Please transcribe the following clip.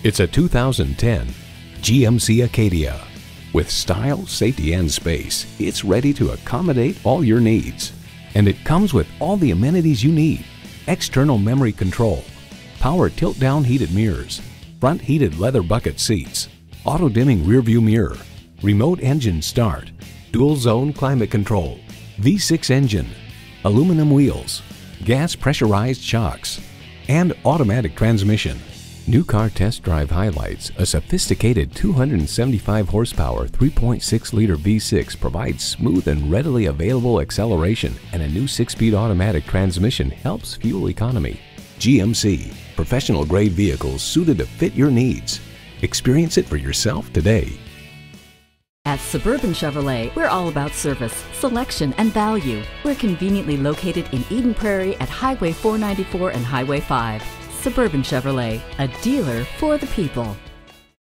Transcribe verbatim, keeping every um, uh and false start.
It's a two thousand ten G M C Acadia. With style, safety, and space, it's ready to accommodate all your needs. And it comes with all the amenities you need. External memory control, power tilt-down heated mirrors, front heated leather bucket seats, auto-dimming rearview mirror, remote engine start, dual zone climate control, V six engine, aluminum wheels, gas pressurized shocks, and automatic transmission. New Car Test Drive highlights a sophisticated two hundred seventy-five horsepower three point six liter V six provides smooth and readily available acceleration, and a new six-speed automatic transmission helps fuel economy. G M C, professional grade vehicles suited to fit your needs. Experience it for yourself today. At Suburban Chevrolet, we're all about service, selection, and value. We're conveniently located in Eden Prairie at Highway four ninety-four and Highway five. Suburban Chevrolet, a dealer for the people.